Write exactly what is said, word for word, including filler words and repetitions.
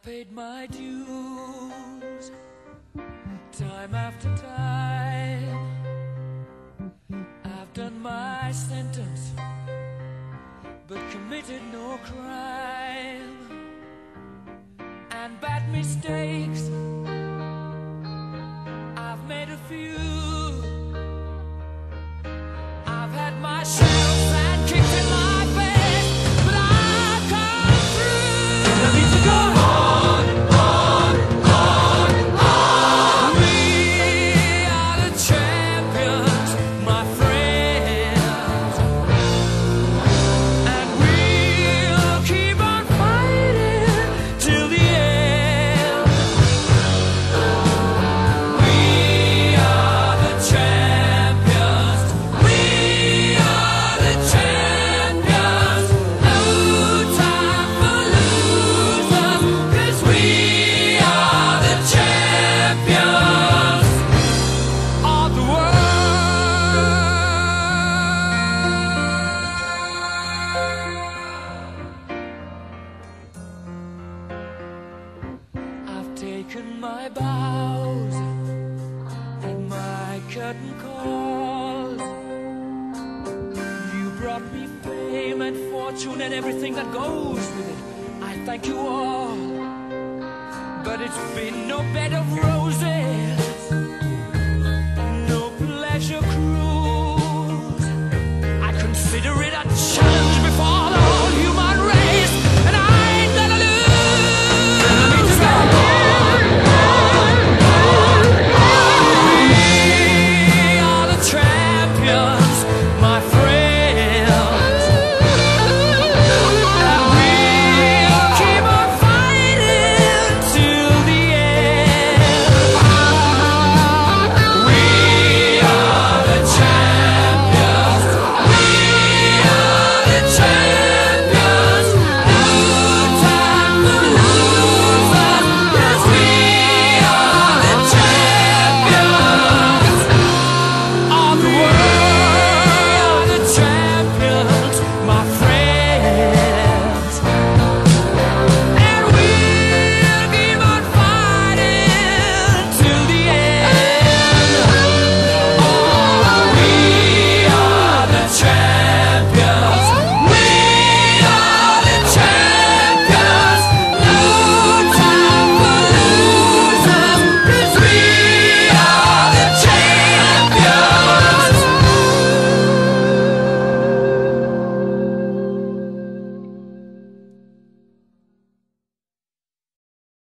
paid my dues, time after time. I've done my sentence, but committed no crime. And bad mistakes, I've made a few. I've had my share of sand kicked in my face, but I've come through. I need to go on, on, on, on. We are the champions, my friends, and we'll keep on fighting till the end. We are the champions. We are the champions. No time for losers, 'cause we are the champions of the world. I've taken my bows and my curtain calls. You brought me fame and fortune and everything that goes with it. I thank you all, but it's been no bed of roses.